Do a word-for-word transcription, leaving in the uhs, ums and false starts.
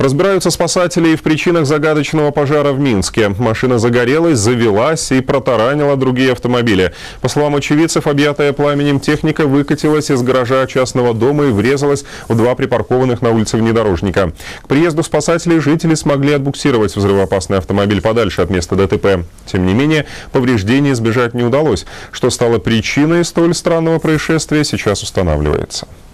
Разбираются спасатели и в причинах загадочного пожара в Минске. Машина загорелась, завелась и протаранила другие автомобили. По словам очевидцев, объятая пламенем техника выкатилась из гаража частного дома и врезалась в два припаркованных на улице внедорожника. К приезду спасателей жители смогли отбуксировать взрывоопасный автомобиль подальше от места ДТП. Тем не менее, повреждений избежать не удалось. Что стало причиной столь странного происшествия, сейчас устанавливается.